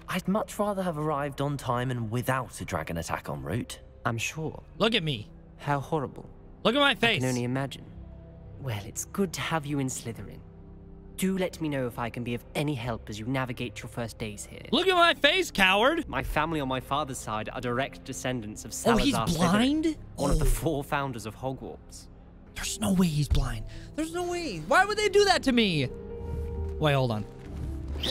I'd much rather have arrived on time and without a dragon attack en route. I'm sure. Look at me. How horrible. Look at my I face. can only imagine. Well, it's good to have you in Slytherin. Do let me know if I can be of any help as you navigate your first days here. Look at my face, coward. My family on my father's side are direct descendants of Oh, Salazar he's Slytherin, blind? one of the 4 founders of Hogwarts. There's no way he's blind. There's no way. Why would they do that to me? Wait, hold on.